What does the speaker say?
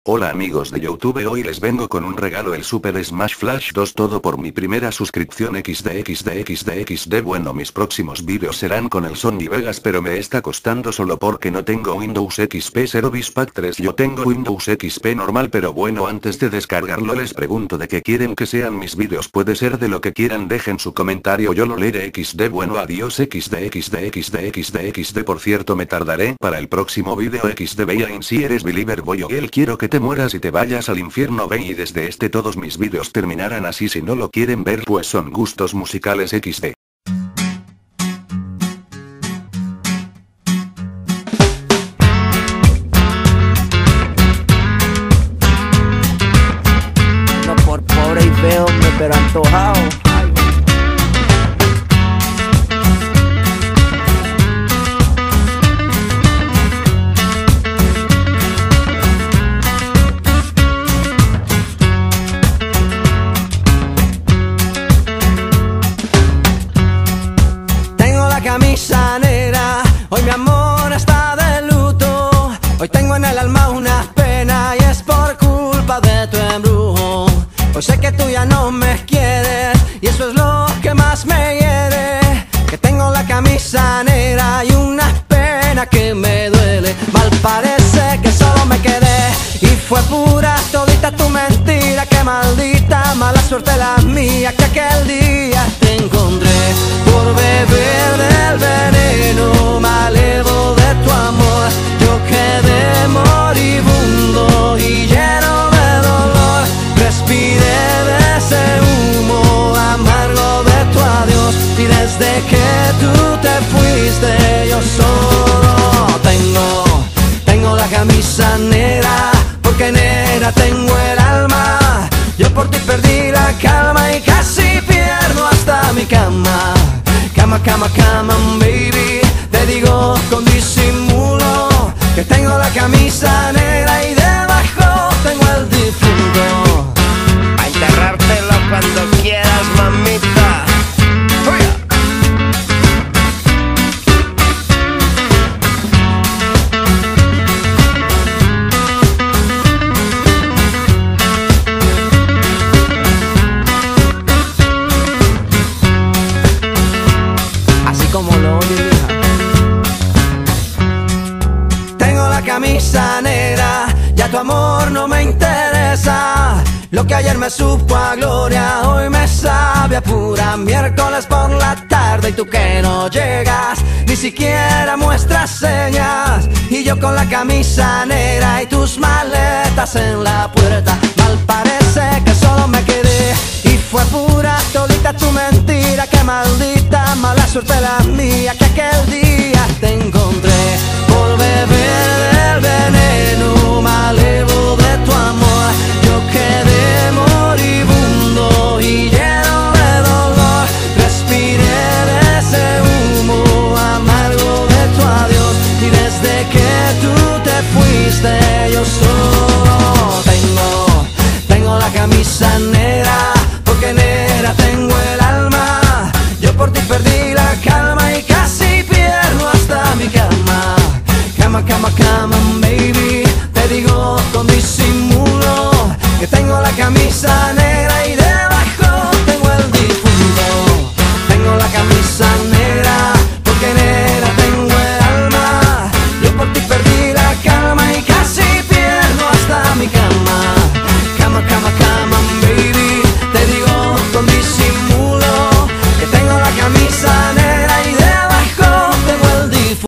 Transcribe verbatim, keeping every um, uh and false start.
Hola amigos de YouTube, hoy les vengo con un regalo, el Super Smash Flash dos, todo por mi primera suscripción. XD xd xd xd. Bueno, mis próximos vídeos serán con el Sony Vegas, pero me está costando solo porque no tengo Windows X P Service Pack tres. Yo tengo Windows X P normal, pero bueno, antes de descargarlo les pregunto de qué quieren que sean mis vídeos. Puede ser de lo que quieran, dejen su comentario, yo lo leeré. XD. Bueno, adiós. XD xd xd xd xd. Por cierto, me tardaré para el próximo vídeo. XD. Vean, si eres believer boy o girl, quiero que te mueras y te vayas al infierno. Ve, y desde este todos mis vídeos terminarán así. Si no lo quieren ver, pues son gustos musicales. XD. No por pobre y feo, pero antojado. Camisa negra, hoy mi amor está de luto. Hoy tengo en el alma una pena y es por culpa de tu embrujo. Hoy sé que tú ya no me quieres y eso es lo que más me hiere. Que tengo la camisa negra y una pena que me duele. Mal parece que solo me quedé y fue pura todita tu mentira. Que maldita mala suerte la mía, que aquel día te encontré por beber del veneno malevo de tu amor. Yo quedé moribundo y lleno de dolor. Respiré de ese humo amargo de tu adiós. Y desde que tú te fuiste yo solo tengo, tengo la camisa negra. Porque negra tengo el alma. Yo por ti perdí la calma y casi pierdo hasta mi cama. Cama, cama, cama, baby. Te digo con disimulo que tengo la camisa negra y debajo tengo el difunto. A enterrártelo cuando quieras, mamita. Como lo oye, hija. Tengo la camisa negra, ya tu amor no me interesa. Lo que ayer me supo a gloria, hoy me sabe a pura. Miércoles por la tarde y tú que no llegas, ni siquiera muestras señas. Y yo con la camisa negra y tus maletas en la puerta. Mal parece que solo me quedé y fue pura todita tu mentira. Que maldita mala suerte la mía, que aquel día te encontré por beber del veneno malevo de tu amor. Yo quedé moribundo y lleno de dolor. Respiré de ese humo amargo de tu adiós. Y desde que tú te fuiste yo solo tengo, tengo la camisa negra. Porque negra tengo el alma. Yo por ti perdí la calma y casi pierdo hasta mi cama. Cama, cama, cama, baby. Te digo con disimulo que tengo la camisa negra.